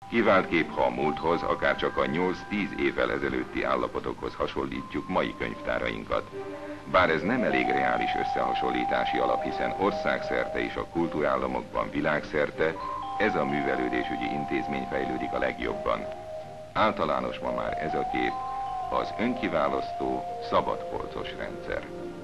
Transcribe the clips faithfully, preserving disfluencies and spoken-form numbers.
Kivált kép, ha a múlthoz, akár csak a nyolc-tíz évvel ezelőtti állapotokhoz hasonlítjuk mai könyvtárainkat. Bár ez nem elég reális összehasonlítási alap, hiszen országszerte és a kultúrállamokban világszerte ez a művelődésügyi intézmény fejlődik a legjobban. Általános ma már ez a kép, az önkiválasztó, szabadpolcos rendszer.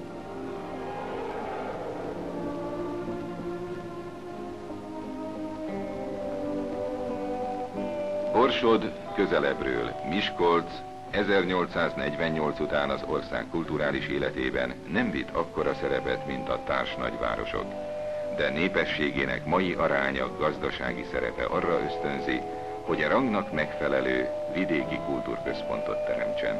Borsod közelebbről, Miskolc ezernyolcszáznegyvennyolc után az ország kulturális életében nem vitt akkora szerepet, mint a társ nagyvárosok, de népességének mai aránya, gazdasági szerepe arra ösztönzi, hogy a rangnak megfelelő vidéki kultúrközpontot teremtsen.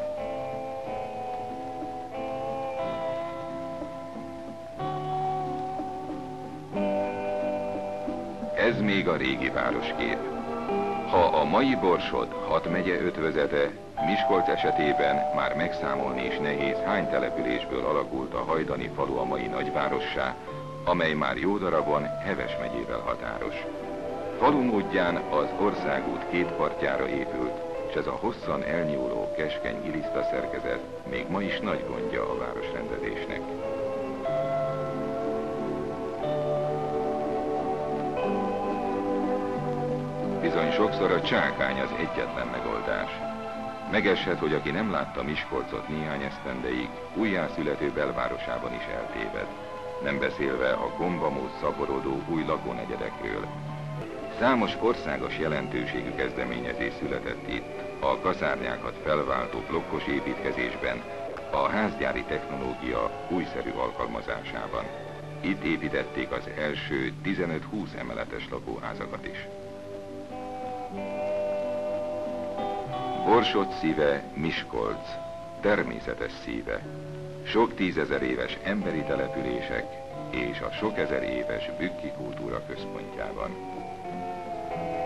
Ez még a régi városkép. Ha a mai Borsod hat megye ötvözete, Miskolc esetében már megszámolni is nehéz, hány településből alakult a hajdani falu a mai nagyvárossá, amely már jó darabon Heves megyével határos. Falu módján az országút két partjára épült, és ez a hosszan elnyúló keskeny giliszta szerkezet még ma is nagy gondja a városrendezésnek. Bizony sokszor a csákány az egyetlen megoldás. Megeshet, hogy aki nem látta Miskolcot néhány esztendeig, újjászülető belvárosában is eltéved, nem beszélve a gombamód szaporodó új lakónegyedekről. Számos országos jelentőségű kezdeményezés született itt, a kaszárnyákat felváltó blokkos építkezésben, a házgyári technológia újszerű alkalmazásában. Itt építették az első tizenöt-húsz emeletes lakóházakat is. Borsod szíve Miskolc, természetes szíve, sok tízezer éves emberi települések és a sok ezer éves bükki kultúra központjában.